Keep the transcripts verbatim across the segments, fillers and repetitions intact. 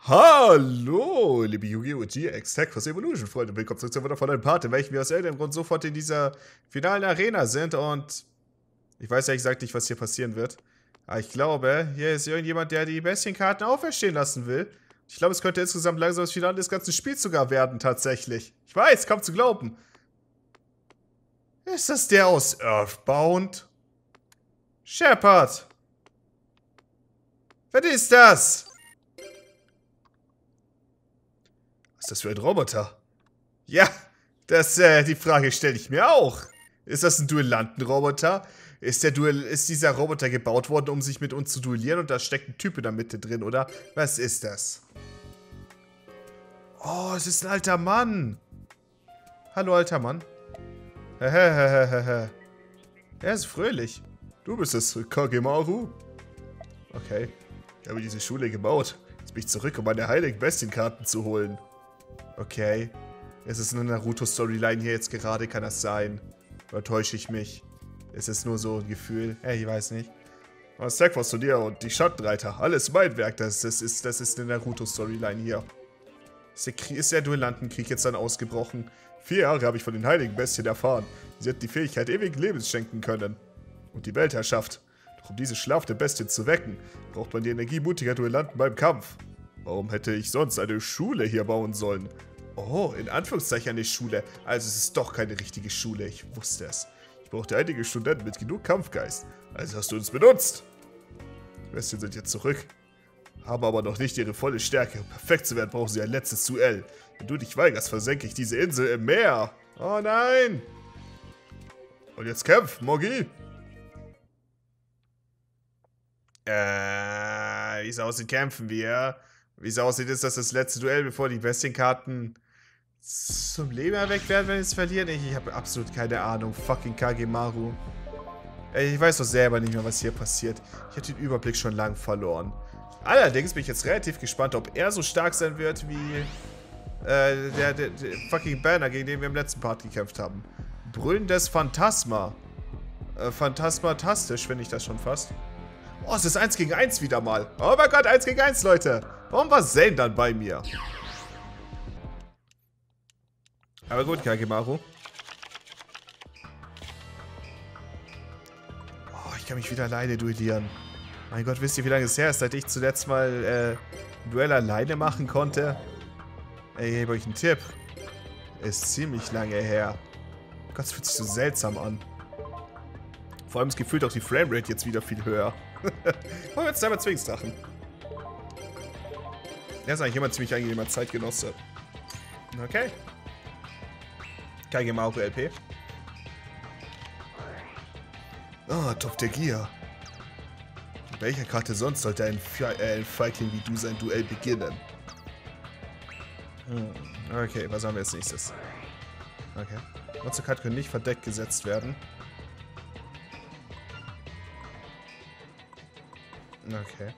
Hallo, liebe Yu-Gi-Oh! G X Tech for Evolution Freunde. Willkommen zurück zu einer wundervollen Part, in welchem wir aus irgendeinem Grund sofort in dieser finalen Arena sind. Und ich weiß ehrlich gesagt nicht, was hier passieren wird. Aber ich glaube, hier ist irgendjemand, der die Bestienkarten auferstehen lassen will. Ich glaube, es könnte insgesamt langsam das Finale des ganzen Spiels sogar werden, tatsächlich. Ich weiß, kaum zu glauben. Ist das der aus Earthbound? Shepard! Was ist das? Was ist das für ein Roboter? Ja, das, äh, die Frage stelle ich mir auch. Ist das ein Duellantenroboter? Ist, der Duell ist dieser Roboter gebaut worden, um sich mit uns zu duellieren und da steckt ein Typ in der Mitte drin, oder? Was ist das? Oh, es ist ein alter Mann. Hallo, alter Mann. Hehehehehe. Er ist fröhlich. Du bist es, Kagemaru. Okay. Ich habe diese Schule gebaut. Jetzt bin ich zurück, um meine heiligen Bestienkarten zu holen. Okay. Es ist eine Naruto-Storyline hier jetzt gerade, kann das sein? Oder täusche ich mich? Ist es nur so ein Gefühl? Hey, ich weiß nicht. Was sagt was zu dir und die Schattenreiter? Alles mein Werk. Das, das, ist, das ist eine Naruto-Storyline hier. Ist der, Krieg, ist der Duellantenkrieg jetzt dann ausgebrochen? Vier Jahre habe ich von den heiligen Bestien erfahren. Sie hat die Fähigkeit, ewigen Lebens schenken können. Und die Weltherrschaft. Doch um diese schlafende Bestie zu wecken, braucht man die Energie mutiger Duellanten beim Kampf. Warum hätte ich sonst eine Schule hier bauen sollen? Oh, in Anführungszeichen eine Schule. Also es ist doch keine richtige Schule. Ich wusste es. Ich brauchte einige Studenten mit genug Kampfgeist. Also hast du uns benutzt. Die Bestien sind jetzt zurück. Haben aber noch nicht ihre volle Stärke. Um perfekt zu werden, brauchen sie ein letztes Duell. Wenn du dich weigerst, versenke ich diese Insel im Meer. Oh nein. Und jetzt kämpf, Mogi. Äh, wie es aussieht, kämpfen wir. Wie es aussieht, ist das das letzte Duell, bevor die Bestienkarten zum Leben erweckt werden, wenn wir es verlieren. Ich, ich habe absolut keine Ahnung. Fucking Kagemaru. Ich weiß doch selber nicht mehr, was hier passiert. Ich habe den Überblick schon lang verloren. Allerdings bin ich jetzt relativ gespannt, ob er so stark sein wird wie äh, der, der, der fucking Banner, gegen den wir im letzten Part gekämpft haben. Brüllendes Phantasma. Äh, Phantasmatastisch, finde ich das schon fast. Oh, es ist eins gegen eins wieder mal. Oh mein Gott, eins gegen eins, Leute. Warum war Zane dann bei mir? Aber gut, Kagemaru. Oh, ich kann mich wieder alleine duellieren. Mein Gott, wisst ihr, wie lange es her ist, seit ich zuletzt mal äh, ein Duell alleine machen konnte? Ey, ich gebe euch einen Tipp. Ist ziemlich lange her. Gott, es fühlt sich so seltsam an. Vor allem ist gefühlt auch die Framerate jetzt wieder viel höher. Oh, jetzt selber Zwillingsdrachen. Er ist eigentlich immer ein ziemlich angenehmer Zeitgenosse. Okay. Kagemaru L P. Ah, Topf der Gier. Mit welcher Karte sonst sollte ein, äh, ein Feigling wie du sein Duell beginnen? Hm. Okay, was haben wir als nächstes? Okay. Monsterkarten können nicht verdeckt gesetzt werden. Okay.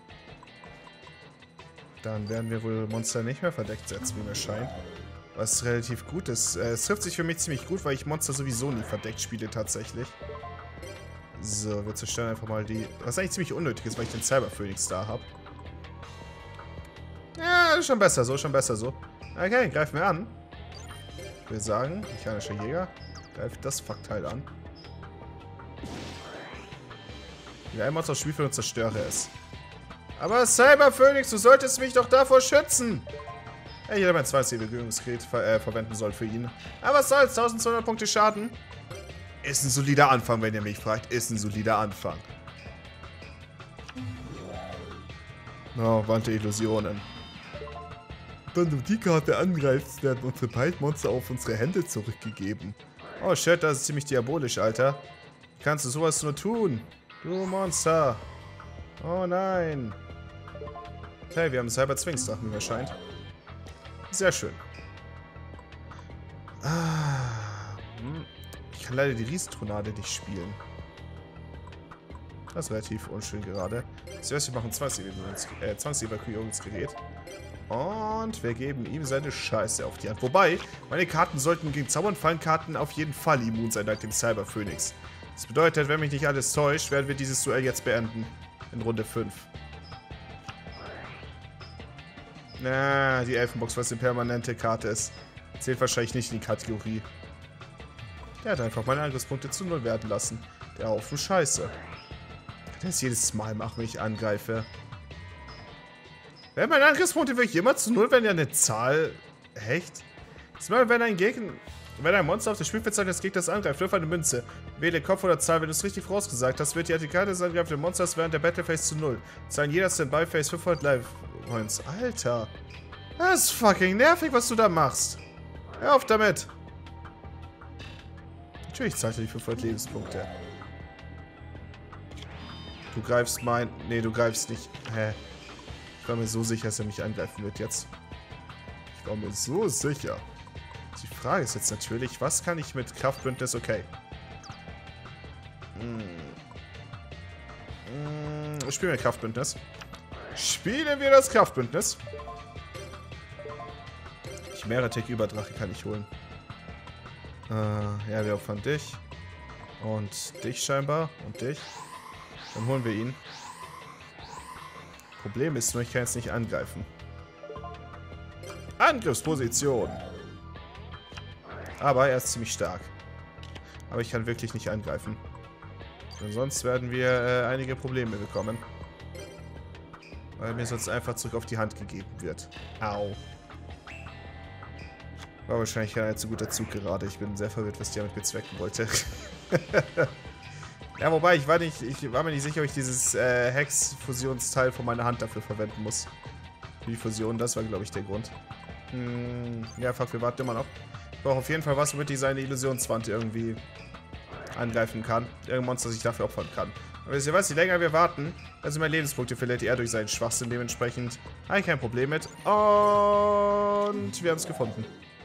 Dann werden wir wohl Monster nicht mehr verdeckt setzen, wie mir scheint. Was relativ gut ist. Äh, es trifft sich für mich ziemlich gut, weil ich Monster sowieso nie verdeckt spiele, tatsächlich. So, wir zerstören einfach mal die... Was eigentlich ziemlich unnötig ist, weil ich den Cyber Phoenix da habe. Ja, schon besser so, schon besser so. Okay, greifen wir an. Wir sagen, mechanischer Jäger, greift das Fuckteil an. Wieder ein Monster aufs Spielfeld und zerstöre es. Aber Cyber Phoenix, du solltest mich doch davor schützen! Ja, ich hätte mein zweites Evakuierungsgerät ver äh, verwenden soll für ihn. Aber was soll's, eintausendzweihundert Punkte Schaden. Ist ein solider Anfang, wenn ihr mich fragt. Ist ein solider Anfang. Oh, Wand der Illusionen. Wenn du die Karte angreifst, werden unsere beiden Monster auf unsere Hände zurückgegeben. Oh shit, das ist ziemlich diabolisch, Alter. Wie kannst du sowas nur tun? Du Monster. Oh nein. Okay, wir haben Cyber-Zwillingsdrachen, wie mir scheint. Sehr schön. Ah, ich kann leider die Riesentornade nicht spielen. Das ist relativ unschön gerade. Zuerst, wir machen ein Zwangsevakuierungsgerät. Und wir geben ihm seine Scheiße auf die Hand. Wobei, meine Karten sollten gegen Zauber- und Fallenkarten auf jeden Fall immun sein, dank dem Cyber Phoenix. Das bedeutet, wenn mich nicht alles täuscht, werden wir dieses Duell jetzt beenden. In Runde fünf. Na, die Elfenbox, was eine permanente Karte ist. Zählt wahrscheinlich nicht in die Kategorie. Der hat einfach meine Angriffspunkte zu null werden lassen. Der Haufen Scheiße. Kann das jedes Mal machen, wenn ich angreife. Wenn meine Angriffspunkte wirklich immer zu null werden, ja eine Zahl. Echt? Das mal, wenn ein Gegner. Wenn ein Monster auf das Spielfeld des Gegners angreift, wirf eine Münze. Wähle Kopf oder Zahl, wenn du es richtig vorausgesagt hast, wird die Karte des angreifenden Monsters während der Battlephase zu null. Zahlen jeder Standby-Phase fünfhundert Life-Points. Alter. Das ist fucking nervig, was du da machst. Hör auf damit. Natürlich zahlt er die fünfhundert Lebenspunkte. Du greifst mein... Nee, du greifst nicht. Hä? Ich war mir so sicher, dass er mich angreifen wird jetzt. Ich war mir so sicher. Die Frage ist jetzt natürlich, was kann ich mit Kraftbündnis... Okay. Hm. Hm. Spielen wir Kraftbündnis. Spielen wir das Kraftbündnis. Chimära-Tech Überdrache kann ich holen. Äh, ja, wir opfern dich. Und dich scheinbar. Und dich. Dann holen wir ihn. Problem ist nur, ich kann jetzt nicht angreifen. Angriffsposition. Aber er ist ziemlich stark. Aber ich kann wirklich nicht angreifen. Denn sonst werden wir äh, einige Probleme bekommen. Weil mir sonst einfach zurück auf die Hand gegeben wird. Au. War wahrscheinlich kein allzu guter Zug gerade. Ich bin sehr verwirrt, was die damit bezwecken wollte. Ja, wobei, ich war, nicht, ich war mir nicht sicher, ob ich dieses äh, Hex-Fusionsteil von meiner Hand dafür verwenden muss. Für die Fusion, das war, glaube ich, der Grund. Hm, ja, fuck, wir warten immer noch. Ich brauche auf jeden Fall was, womit ich seine Illusionswand irgendwie angreifen kann. Irgendein Monster, das ich dafür opfern kann. Aber wisst ihr was, je länger wir warten, also mehr Lebenspunkte verliert er durch seinen Schwachsinn dementsprechend. Habe ich kein Problem mit. Und wir haben es gefunden.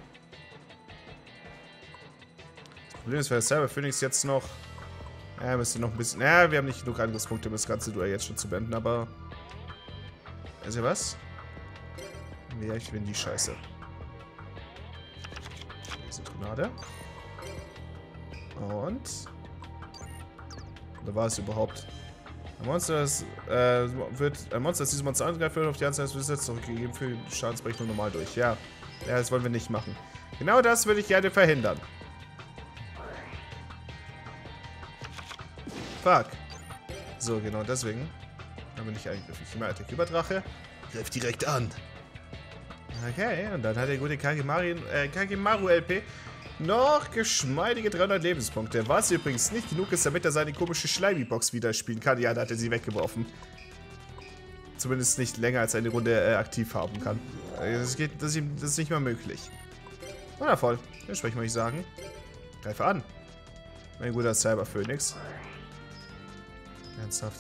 Das Problem ist, für Cyber Phoenix jetzt noch... Ja, müsste noch ein bisschen... Ja, wir haben nicht genug Angriffspunkte, um das ganze Duell jetzt schon zu beenden, aber... Wisst ihr was? Ja, ich will die Scheiße. Diese Tornade. Und... Oder war es überhaupt? Ein Monster, das, äh, wird... Ein Monster, das dieses Monster angreift, wird auf die Anzahl des Besitzers zurückgegeben für die Schadensberechnung normal durch. Ja. Ja, das wollen wir nicht machen. Genau das würde ich gerne verhindern. Fuck. So, genau deswegen haben wir nicht eingegriffen. Chimära-Tech Überdrache. Griff direkt an. Okay, und dann hat der gute Kagemaru, äh, Kagemaru L P noch geschmeidige dreihundert Lebenspunkte. Was übrigens nicht genug ist, damit er seine komische Schleimi-Box wieder spielen kann. Ja, da hat er sie weggeworfen. Zumindest nicht länger als eine Runde äh, aktiv haben kann. Das, geht, das, ist, das ist nicht mal möglich. Wundervoll. Dementsprechend würde ich sagen, greife an. Mein guter Cyber Phoenix. Ernsthaft.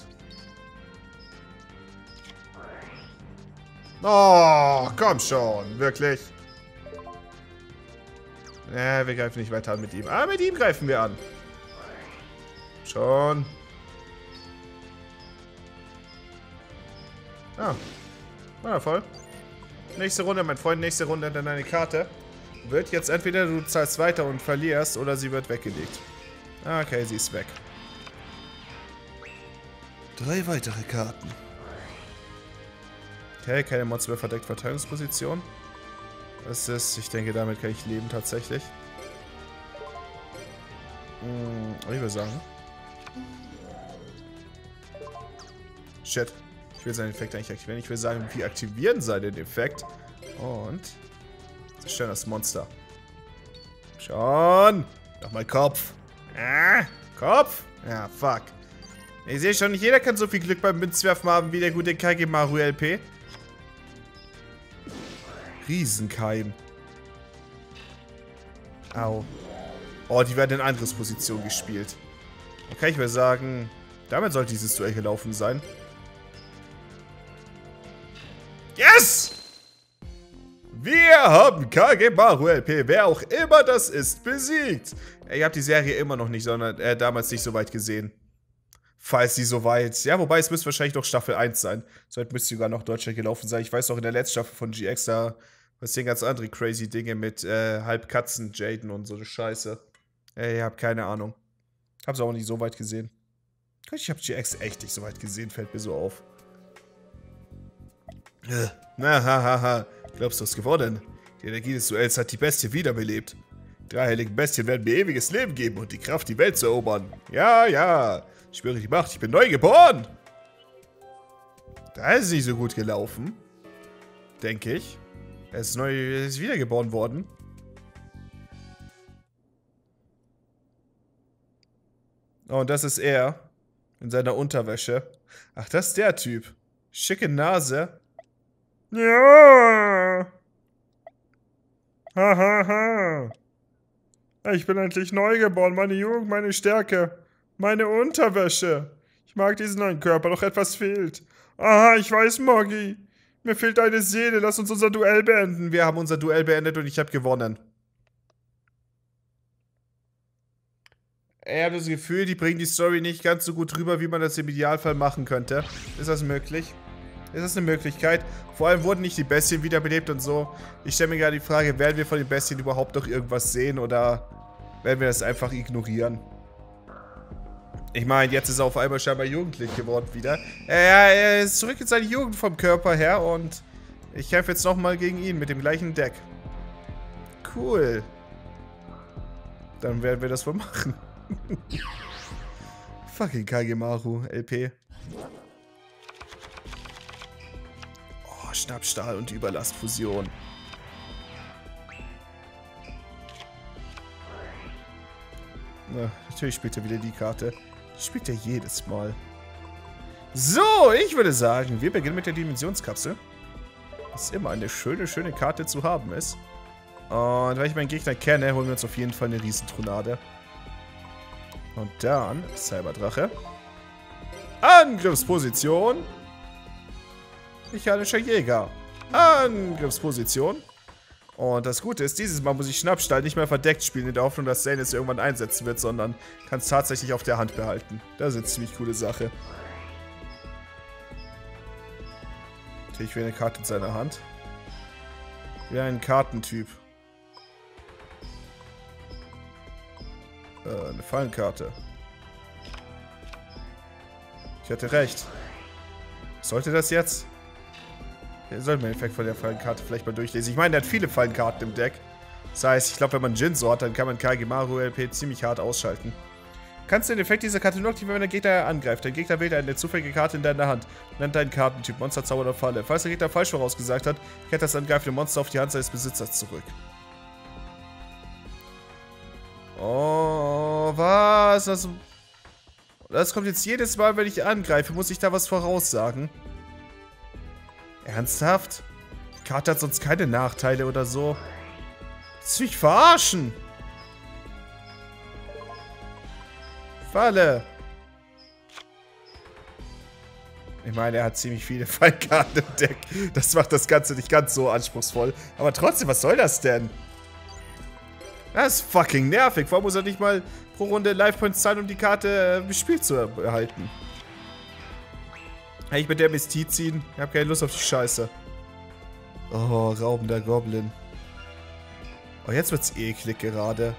Oh, komm schon. Wirklich. Ja, wir greifen nicht weiter an mit ihm. Aber mit ihm greifen wir an. Schon. Ah. Wundervoll. Nächste Runde, mein Freund. Nächste Runde dann eine Karte. Wird jetzt entweder du zahlst weiter und verlierst oder sie wird weggelegt. Okay, sie ist weg. Drei weitere Karten. Okay, keine Mods mehr verdeckt Verteidigungsposition. Das ist, ich denke, damit kann ich leben tatsächlich. Hm, ich würde sagen. Shit. Ich will seinen Effekt eigentlich aktivieren. Ich will sagen, wir aktivieren seinen Effekt. Und zerstören das Monster. Schon. Nochmal Kopf. Ah, Kopf. Ja, fuck. Ich sehe schon, nicht jeder kann so viel Glück beim Münzwerfen haben wie der gute Kagemaru L P. Riesenkeim. Au. Oh, die werden in Angriffsposition gespielt. Okay, ich würde sagen, damit sollte dieses Duell gelaufen sein. Yes! Wir haben Kagemaru L P, wer auch immer das ist, besiegt. Ich habe die Serie immer noch nicht, sondern äh, damals nicht so weit gesehen. Falls sie so weit... Ja, wobei es müsste wahrscheinlich noch Staffel eins sein. Somit müsste sogar noch Deutschland gelaufen sein. Ich weiß auch, in der letzten Staffel von G X, da passieren ganz andere crazy Dinge mit äh, Halbkatzen, Jaden und so eine Scheiße. Ey, ich hab keine Ahnung. Hab's auch nicht so weit gesehen. Ich hab G X echt nicht so weit gesehen, fällt mir so auf. Na, hahaha. Glaubst du, es geworden? Die Energie des Duells hat die Bestie wiederbelebt. Drei heiligen Bestien werden mir ewiges Leben geben und die Kraft, die Welt zu erobern. Ja, ja. Ich spüre die Macht. Ich bin neu geboren. Da ist es nicht so gut gelaufen. Denke ich. Er ist neu, er ist wiedergeboren worden. Oh, und das ist er. In seiner Unterwäsche. Ach, das ist der Typ. Schicke Nase. Ja. Hahaha. Ich bin endlich neu geboren. Meine Jugend, meine Stärke. Meine Unterwäsche. Ich mag diesen neuen Körper, doch etwas fehlt. Aha, ich weiß, Moggy. Mir fehlt eine Seele. Lass uns unser Duell beenden. Wir haben unser Duell beendet und ich habe gewonnen. Ich habe das Gefühl, die bringen die Story nicht ganz so gut rüber, wie man das im Idealfall machen könnte. Ist das möglich? Ist das eine Möglichkeit? Vor allem wurden nicht die Bestien wiederbelebt und so. Ich stelle mir gerade die Frage, werden wir von den Bestien überhaupt noch irgendwas sehen oder werden wir das einfach ignorieren? Ich meine, jetzt ist er auf einmal scheinbar jugendlich geworden wieder. Er, er ist zurück in seine Jugend vom Körper her und ich kämpfe jetzt nochmal gegen ihn mit dem gleichen Deck. Cool. Dann werden wir das wohl machen. Fucking Kagemaru, L P. Oh, Schnappstahl und Überlastfusion. Na, natürlich spielt er wieder die Karte. Die spielt er jedes Mal. So, ich würde sagen, wir beginnen mit der Dimensionskapsel. Was immer eine schöne, schöne Karte zu haben ist. Und weil ich meinen Gegner kenne, holen wir uns auf jeden Fall eine Riesentronade. Und dann Cyberdrache. Angriffsposition. Mechanischer Jäger. Angriffsposition. Und das Gute ist, dieses Mal muss ich Schnappstahl nicht mehr verdeckt spielen, in der Hoffnung, dass Zane es irgendwann einsetzen wird, sondern kann es tatsächlich auf der Hand behalten. Das ist eine ziemlich coole Sache. Natürlich wieder eine Karte in seiner Hand. Wieder ein Kartentyp. Äh, eine Fallenkarte. Ich hatte recht. Sollte das jetzt? Wir sollten den Effekt von der Fallenkarte vielleicht mal durchlesen. Ich meine, der hat viele Fallenkarten im Deck. Das heißt, ich glaube, wenn man Jinzo hat, dann kann man Kagemaru L P ziemlich hart ausschalten. Kannst du den Effekt dieser Karte nur aktivieren, wenn der Gegner angreift. Dein Gegner wählt eine zufällige Karte in deiner Hand. Nennt deinen Kartentyp Monster, Zauber oder Falle. Falls der Gegner falsch vorausgesagt hat, kehrt das angreifende Monster auf die Hand seines Besitzers zurück. Oh, was? Das, das kommt jetzt jedes Mal, wenn ich angreife. Muss ich da was voraussagen? Ernsthaft? Die Karte hat sonst keine Nachteile oder so. Willst du mich verarschen? Falle. Ich meine, er hat ziemlich viele Fallkarten im Deck. Das macht das Ganze nicht ganz so anspruchsvoll. Aber trotzdem, was soll das denn? Das ist fucking nervig. Warum muss er nicht mal pro Runde Life-Points zahlen, um die Karte äh, gespielt zu erhalten? Hey, ich mit der Mystie ziehen. Ich hab keine Lust auf die Scheiße. Oh, raubender Goblin. Oh, jetzt wird's eklig gerade.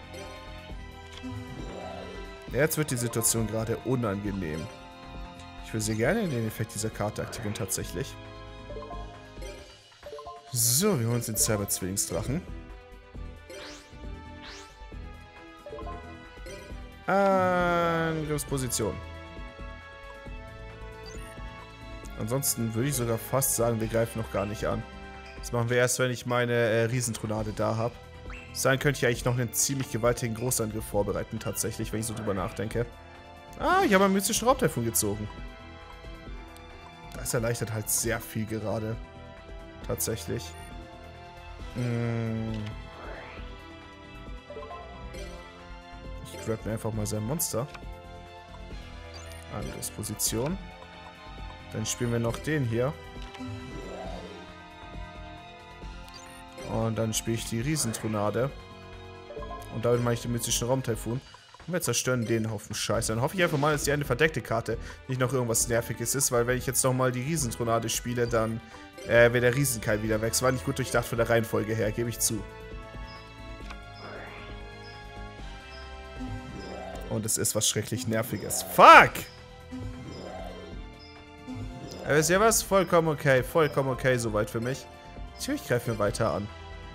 Jetzt wird die Situation gerade unangenehm. Ich will sehr gerne den Effekt dieser Karte aktivieren, tatsächlich. So, wir holen uns den Cyber-Zwillingsdrachen. Angriffsposition. Ansonsten würde ich sogar fast sagen, wir greifen noch gar nicht an. Das machen wir erst, wenn ich meine äh, Riesentronade da habe. Dann könnte ich eigentlich noch einen ziemlich gewaltigen Großangriff vorbereiten, tatsächlich, wenn ich so drüber nachdenke. Ah, ich habe einen mystischen Raubtaifun gezogen. Das erleichtert halt sehr viel gerade. Tatsächlich. Hm. Ich grab mir einfach mal sein Monster. Angriffsposition. Dann spielen wir noch den hier. Und dann spiele ich die Riesentronade. Und damit mache ich den mystischen Raumtaifun. Und wir zerstören den Haufen Scheiße. Dann hoffe ich einfach mal, dass die eine verdeckte Karte nicht noch irgendwas Nerviges ist. Weil wenn ich jetzt nochmal die Riesentronade spiele, dann äh, wäre der Riesenkeil wieder weg. Es war nicht gut durchdacht von der Reihenfolge her, gebe ich zu. Und es ist was schrecklich Nerviges. Fuck! Aber ist ja was? Vollkommen okay. Vollkommen okay soweit für mich. Natürlich greifen wir weiter an.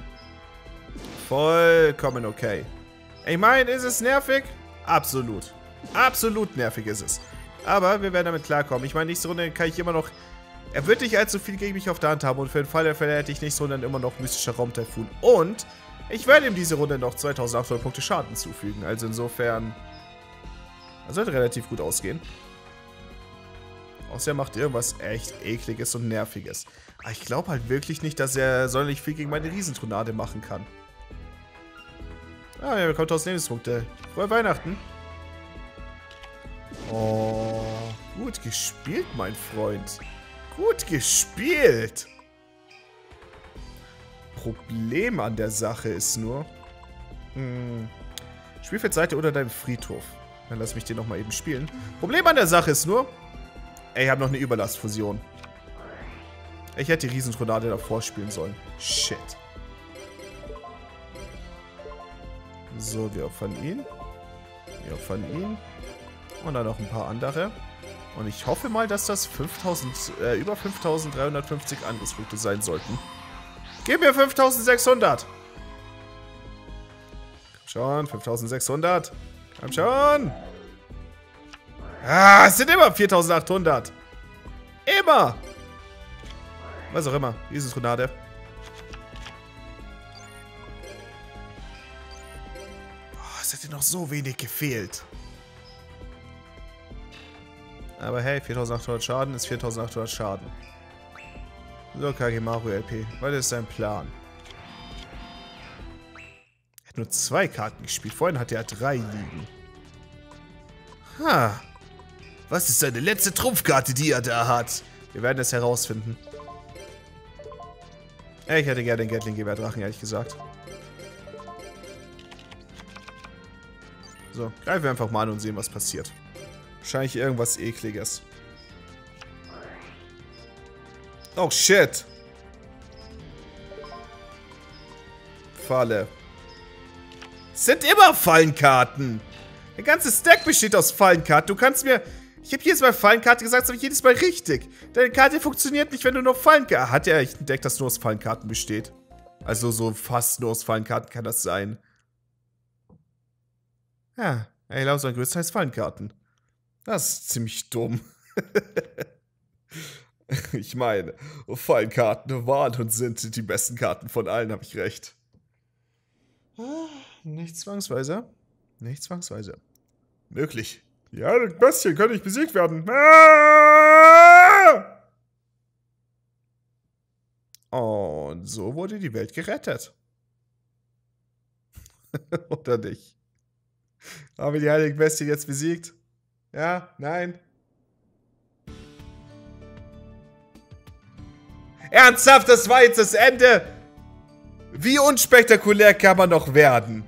Vollkommen okay. Ich meine, ist es nervig? Absolut. Absolut nervig ist es. Aber wir werden damit klarkommen. Ich meine, nächste Runde kann ich immer noch... Er wird nicht allzu viel gegen mich auf der Hand haben. Und für den Fall der Fälle hätte ich nächste Runde immer noch mystischer Raumtaifun. Und ich werde ihm diese Runde noch zweitausendachthundert Punkte Schaden zufügen. Also insofern... Das sollte relativ gut ausgehen. Außer er macht irgendwas echt Ekliges und Nerviges. Aber ich glaube halt wirklich nicht, dass er sonderlich viel gegen meine Riesentornade machen kann. Ah, er bekommt tausend Lebenspunkte. Frohe Weihnachten. Oh, gut gespielt, mein Freund. Gut gespielt. Problem an der Sache ist nur... Hm, Spielfeldseite oder deinem Friedhof. Dann lass mich den nochmal eben spielen. Problem an der Sache ist nur... Ey, ich habe noch eine Überlastfusion. Ich hätte die Riesentornade davor spielen sollen. Shit. So, wir opfern ihn. Wir opfern ihn. Und dann noch ein paar andere. Und ich hoffe mal, dass das fünftausend, äh, über fünftausenddreihundertfünfzig Angriffspunkte sein sollten. Gib mir fünftausendsechshundert. Komm schon, fünftausendsechshundert. Komm schon. Ah, es sind immer viertausendachthundert. Immer. Was auch immer. Dieses Tornade. Oh, es hätte noch so wenig gefehlt. Aber hey, viertausendachthundert Schaden ist viertausendachthundert Schaden. So, Kagemaru L P. Was ist dein Plan? Er hat nur zwei Karten gespielt. Vorhin hatte er drei liegen. Ha. Was ist seine letzte Trumpfkarte, die er da hat? Wir werden es herausfinden. Ich hätte gerne den Gatling-Gewehr-Drachen, ehrlich gesagt. So, greifen wir einfach mal an und sehen, was passiert. Wahrscheinlich irgendwas Ekliges. Oh, shit. Falle. Es sind immer Fallenkarten. Der ganze Stack besteht aus Fallenkarten. Du kannst mir... Ich habe jedes Mal Fallenkarte gesagt, das habe ich jedes Mal richtig. Deine Karte funktioniert nicht, wenn du nur Fallenkarten... Hat er echt entdeckt, dass nur aus Fallenkarten besteht? Also so fast nur aus Fallenkarten kann das sein. Ja, ich glaube, sein größtenteils Fallenkarten. Das ist ziemlich dumm. Ich meine, Fallenkarten waren und sind die besten Karten von allen, habe ich recht. Nicht zwangsweise. Nicht zwangsweise. Möglich. Ja, das Bestien könnte nicht besiegt werden. Und so wurde die Welt gerettet. Oder nicht? Haben wir die heiligen Bestien jetzt besiegt? Ja? Nein? Ernsthaft, das war jetzt das Ende? Wie unspektakulär kann man noch werden?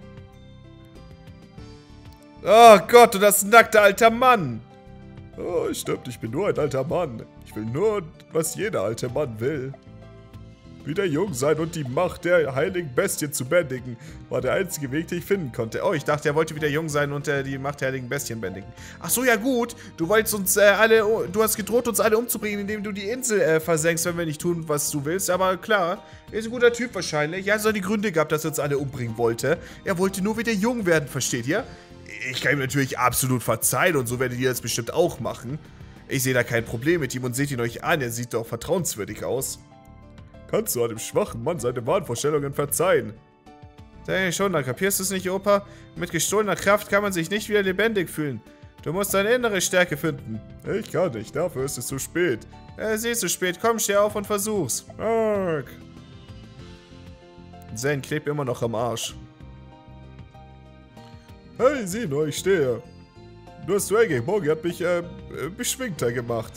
Oh Gott, du das nackte alter Mann. Oh, stimmt, ich bin nur ein alter Mann. Ich will nur, was jeder alte Mann will. Wieder jung sein und die Macht der heiligen Bestie zu bändigen, war der einzige Weg, den ich finden konnte. Oh, ich dachte, er wollte wieder jung sein und äh, die Macht der heiligen Bestien bändigen. Ach so, ja gut. Du wolltest uns äh, alle, du hast gedroht, uns alle umzubringen, indem du die Insel äh, versenkst, wenn wir nicht tun, was du willst. Aber klar, er ist ein guter Typ wahrscheinlich. Ja, es hat die Gründe gehabt, dass er uns alle umbringen wollte. Er wollte nur wieder jung werden, versteht ihr? Ich kann ihm natürlich absolut verzeihen und so werdet ihr das bestimmt auch machen. Ich sehe da kein Problem mit ihm und seht ihn euch an, er sieht doch vertrauenswürdig aus. Kannst du einem schwachen Mann seine Wahnvorstellungen verzeihen? Denke ich schon, dann kapierst du es nicht, Opa? Mit gestohlener Kraft kann man sich nicht wieder lebendig fühlen. Du musst deine innere Stärke finden. Ich kann nicht, dafür ist es zu spät. Äh, sie ist zu spät, komm, steh auf und versuch's. Arg. Zen klebt immer noch am Arsch. Hey, sieh nur, ich stehe. Nur Swaggy, Morgi hat mich, äh, beschwingter gemacht.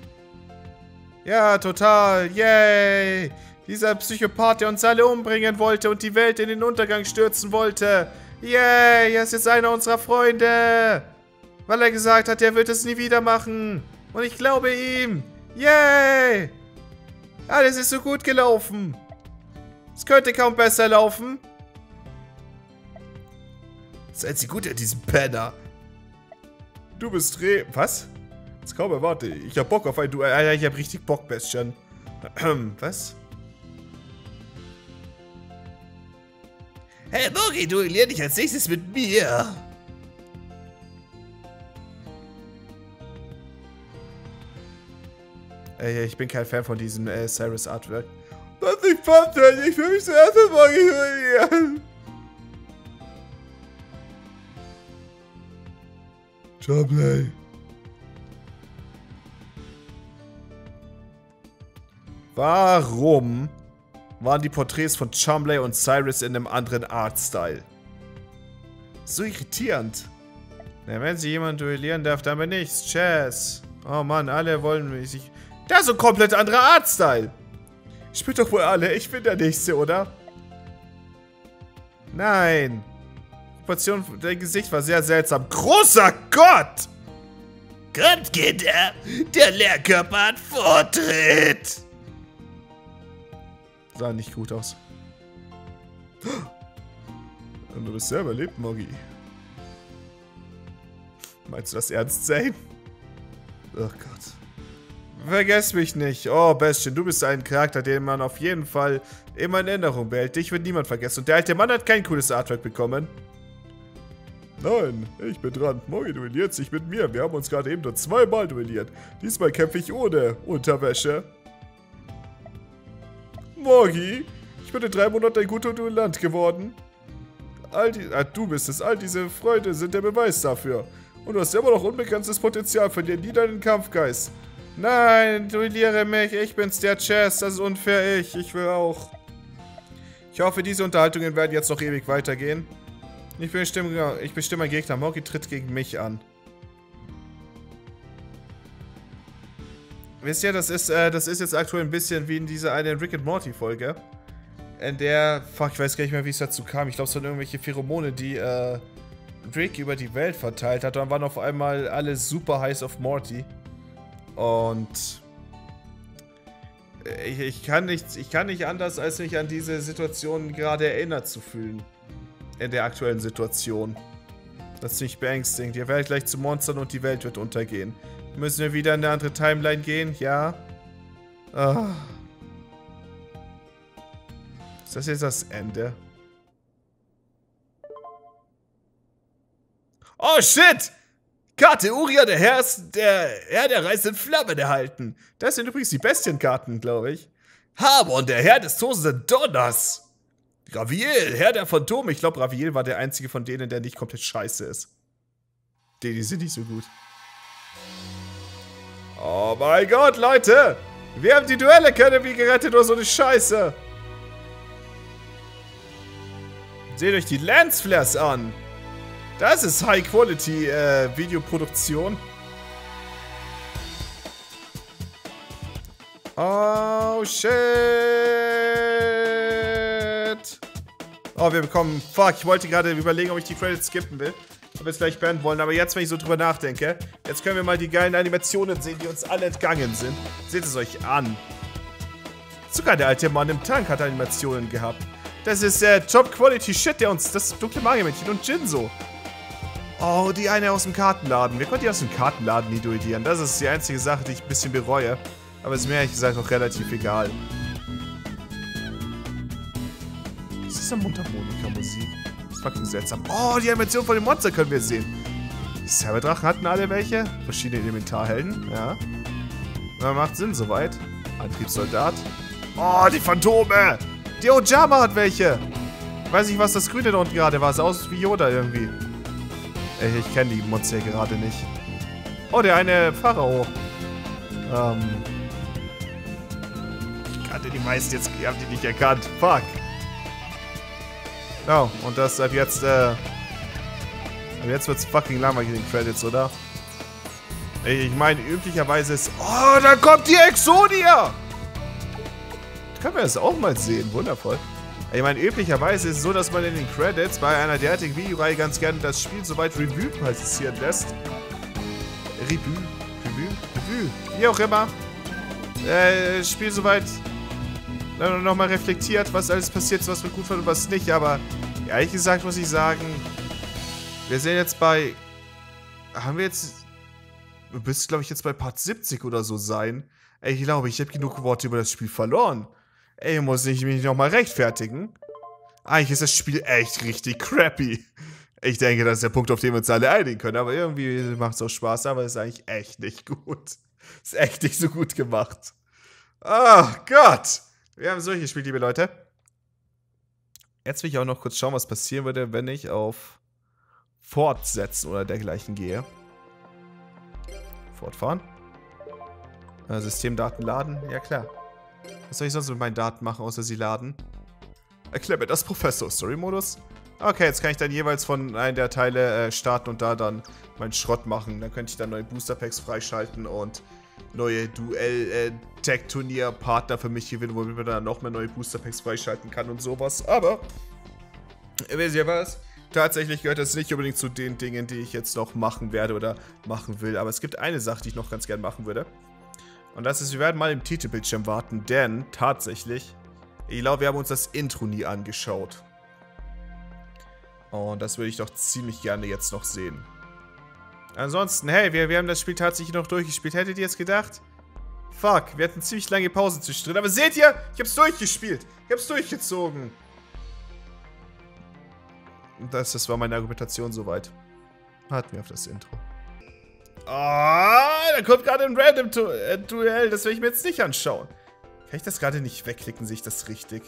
Ja, total. Yay. Dieser Psychopath, der uns alle umbringen wollte und die Welt in den Untergang stürzen wollte. Yay, er ist jetzt einer unserer Freunde. Weil er gesagt hat, er wird es nie wieder machen. Und ich glaube ihm. Yay. Alles ist so gut gelaufen. Es könnte kaum besser laufen. Seid sie gut an diesem Penner. Du bist Re... Was? Das kaum erwarte. Ich hab Bock auf ein Duell. Alter, ich hab richtig Bock, Bestien. Was? Hey, Mogi, duellier dich als nächstes mit mir. Ey, ich bin kein Fan von diesem äh, Cyrus Artwork. Das ist fast ich will mich zuerst mit Mogi duellieren. Chomley. Warum waren die Porträts von Chomley und Cyrus in einem anderen Artstyle? So irritierend. Na, wenn sie jemanden duellieren darf, dann bin ich's. Chess. Oh Mann, alle wollen mich sich... Das ist ein komplett anderer Artstyle. Spielt doch wohl alle. Ich bin der Nächste, oder? Nein. Die Proportion, dein Gesicht war sehr seltsam. Großer Gott! Kommt, Kinder. Der Lehrkörper hat Vortritt. Sah nicht gut aus. Und du bist selber lebt, Mogi. Meinst du das ernst, Zane? Oh Gott. Vergesst mich nicht. Oh, Bestien, du bist ein Charakter, den man auf jeden Fall immer in Erinnerung behält. Dich wird niemand vergessen. Und der alte Mann hat kein cooles Artwork bekommen. Nein, ich bin dran. Mogi duelliert sich mit mir. Wir haben uns gerade eben nur zweimal duelliert. Diesmal kämpfe ich ohne Unterwäsche. Mogi, ich bin in drei Monaten ein guter Duellant geworden. All die, ah, du bist es. All diese Freunde sind der Beweis dafür. Und du hast immer noch unbegrenztes Potenzial. Verlier nie deinen Kampfgeist. Nein, duelliere mich. Ich bin's, der Chess. Das ist unfair. Ich. Ich will auch. Ich hoffe, diese Unterhaltungen werden jetzt noch ewig weitergehen. Ich bestimme, ich bestimme einen Gegner. Mogi tritt gegen mich an. Wisst ihr, das ist, äh, das ist jetzt aktuell ein bisschen wie in dieser eine Rick and Morty Folge. In der, fuck, ich weiß gar nicht mehr, wie es dazu kam. Ich glaube, es waren irgendwelche Pheromone, die, äh, Rick über die Welt verteilt hat. Dann waren auf einmal alle super heiß auf Morty. Und ich, ich, kann nicht, ich kann nicht anders, als mich an diese Situation gerade erinnert zu fühlen. In der aktuellen Situation. Das ist ziemlich beängstigend. Ihr werdet gleich zu Monstern und die Welt wird untergehen. Müssen wir wieder in eine andere Timeline gehen? Ja. Ah. Ist das jetzt das Ende? Oh shit! Karte Uria, der Herr, der Herr der reißenden Flammen erhalten. Das sind übrigens die Bestienkarten, glaube ich. Hamon, der Herr des tosenden Donners. Raviel, Herr der Phantome. Ich glaube, Raviel war der einzige von denen, der nicht komplett scheiße ist. Die, die sind nicht so gut. Oh mein Gott, Leute! Wir haben die Duelle Academy gerettet oder so eine Scheiße. Seht euch die Lensflares an. Das ist High-Quality-Videoproduktion. Äh, oh, shit. Oh, wir bekommen... Fuck, ich wollte gerade überlegen, ob ich die Credits skippen will. Ob wir es gleich beenden wollen. Aber jetzt, wenn ich so drüber nachdenke, jetzt können wir mal die geilen Animationen sehen, die uns alle entgangen sind. Seht es euch an. Sogar der alte Mann im Tank hat Animationen gehabt. Das ist der äh, Top-Quality-Shit, der uns... Das dunkle Magiermännchen und Jinso. Oh, die eine aus dem Kartenladen. Wir konnten die aus dem Kartenladen nie duellieren. Das ist die einzige Sache, die ich ein bisschen bereue. Aber ist mir ehrlich gesagt auch relativ egal. Das ist eine Mundharmonika-Musik. Das ist fucking seltsam. Oh, die Animation von dem Monster können wir sehen. Die Cyberdrachen hatten alle welche. Verschiedene Elementarhelden, ja. Ja, macht Sinn soweit. Antriebssoldat. Oh, die Phantome! Die Ojama hat welche. Ich weiß nicht, was das Grüne da unten gerade war. Sah aus wie Yoda irgendwie. Ey, ich kenne die Monster gerade nicht. Oh, der eine Pharao. Ähm. Ich kannte die meisten jetzt. Ihr habt die nicht erkannt. Fuck. Oh, und das ab jetzt, äh. Ab jetzt wird's fucking lang mit den Credits, oder? Ey, ich meine, üblicherweise ist. Oh, da kommt die Exodia! Können wir das auch mal sehen. Wundervoll. Ich meine, üblicherweise ist es so, dass man in den Credits bei einer derartigen Videoreihe ganz gerne das Spiel soweit Revue passieren lässt. Revue, Revue, Revue, wie auch immer. Äh, Spiel soweit nochmal reflektiert, was alles passiert ist, was wir gut fanden und was nicht. Aber ehrlich gesagt muss ich sagen, wir sind jetzt bei... Haben wir jetzt... bist, glaube ich, jetzt bei Part siebzig oder so sein. Ey, ich glaube, ich habe genug Worte über das Spiel verloren. Ey, muss ich mich nochmal rechtfertigen? Eigentlich ist das Spiel echt richtig crappy. Ich denke, das ist der Punkt, auf den wir uns alle einigen können. Aber irgendwie macht es auch Spaß, aber es ist eigentlich echt nicht gut. Ist echt nicht so gut gemacht. Oh Gott. Wir haben solche Spiele, liebe Leute. Jetzt will ich auch noch kurz schauen, was passieren würde, wenn ich auf Fortsetzen oder dergleichen gehe. Fortfahren. Äh, Systemdaten laden. Ja, klar. Was soll ich sonst mit meinen Daten machen, außer sie laden? Erklär mir das, Professor. Story-Modus? Okay, jetzt kann ich dann jeweils von einem der Teile äh, starten und da dann meinen Schrott machen. Dann könnte ich dann neue Booster-Packs freischalten und neue Duell-Tech-Turnier-Partner für mich gewinnen, womit man dann noch mehr neue Booster-Packs freischalten kann und sowas. Aber, wisst ihr was? Tatsächlich gehört das nicht unbedingt zu den Dingen, die ich jetzt noch machen werde oder machen will. Aber es gibt eine Sache, die ich noch ganz gern machen würde. Und das ist, wir werden mal im Titelbildschirm warten, denn tatsächlich, ich glaube, wir haben uns das Intro nie angeschaut. Und das würde ich doch ziemlich gerne jetzt noch sehen. Ansonsten, hey, wir, wir haben das Spiel tatsächlich noch durchgespielt. Hättet ihr jetzt gedacht? Fuck, wir hatten ziemlich lange Pause zwischendrin. Aber seht ihr, ich hab's durchgespielt. Ich hab's durchgezogen. Das, das war meine Argumentation soweit. Warten wir auf das Intro. Ah, da kommt gerade ein random Duell. Das will ich mir jetzt nicht anschauen. Kann ich das gerade nicht wegklicken? Sehe ich das richtig?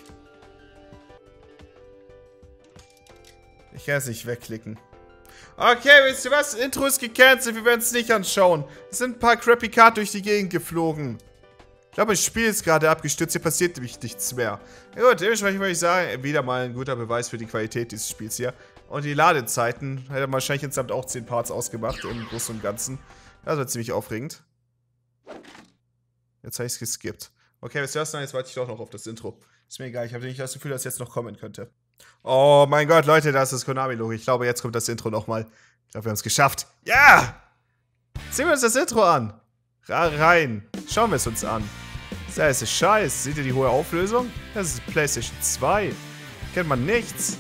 Ich kann es nicht wegklicken. Okay, wisst ihr was? Das Intro ist gecancelt. Wir werden es nicht anschauen. Es sind ein paar crappy Karten durch die Gegend geflogen. Ich glaube, das Spiel ist gerade abgestürzt. Hier passiert nämlich nichts mehr. Ja gut, dementsprechend würde ich sagen, wieder mal ein guter Beweis für die Qualität dieses Spiels hier. Und die Ladezeiten hätte man wahrscheinlich insgesamt auch zehn Parts ausgemacht im Großen und Ganzen. Das war ziemlich aufregend. Jetzt habe ich es geskippt. Okay, wisst ihr was? Nein, jetzt warte ich doch noch auf das Intro. Ist mir egal, ich habe nicht das Gefühl, dass jetzt noch kommen könnte. Oh mein Gott, Leute, das ist Konami-Logo. Ich glaube, jetzt kommt das Intro nochmal. Ich glaube, wir haben es geschafft. Ja! Sehen wir uns das Intro an. Ra rein. Schauen wir es uns an. Das ist scheiße. Seht ihr die hohe Auflösung? Das ist PlayStation zwei. Kennt man nichts.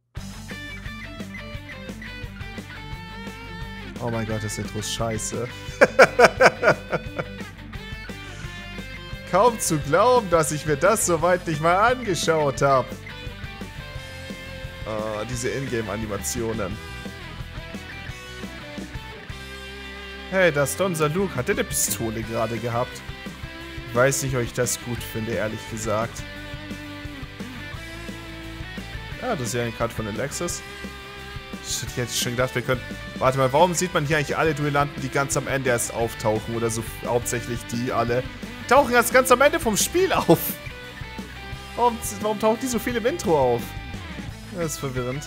Oh mein Gott, das Intro ist scheiße. Kaum zu glauben, dass ich mir das soweit nicht mal angeschaut habe. Oh, diese Ingame-Animationen. Hey, das Don Saluk. Hat der eine Pistole gerade gehabt? Ich weiß nicht, ob ich das gut finde, ehrlich gesagt. Ja, das ist ja eine Karte von Alexis. Ich hätte schon gedacht, wir können... Warte mal, warum sieht man hier eigentlich alle Duellanten, die ganz am Ende erst auftauchen? Oder so hauptsächlich die alle... Tauchen erst ganz am Ende vom Spiel auf. Warum, warum tauchen die so viel im Intro auf? Das ist verwirrend.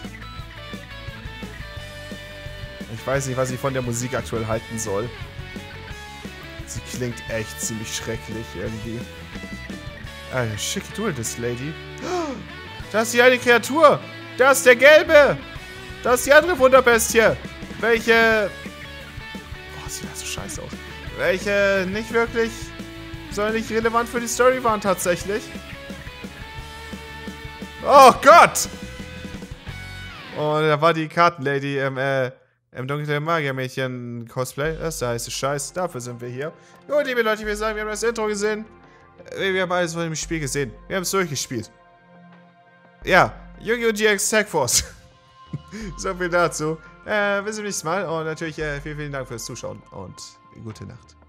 Ich weiß nicht, was ich von der Musik aktuell halten soll. Sie klingt echt ziemlich schrecklich irgendwie. Eine schicke Duel, das Lady. Das ist die eine Kreatur. Das ist der Gelbe. Das ist die andere Wunderbestie. Welche... Boah, sieht das so scheiße aus. Welche nicht wirklich... sonderlich relevant für die Story waren tatsächlich. Oh Gott! Und da war die Kartenlady im, äh, im dunklen Magiermädchen-Cosplay. Das ist der heiße Scheiß. Dafür sind wir hier. Gut, liebe Leute, wir sagen, wir haben das Intro gesehen. Wir haben alles von dem Spiel gesehen. Wir haben es durchgespielt. Ja, Yu-Gi-Oh! G X Tag Force. So viel dazu. Äh, bis zum nächsten Mal. Und natürlich äh, vielen, vielen Dank fürs Zuschauen und gute Nacht.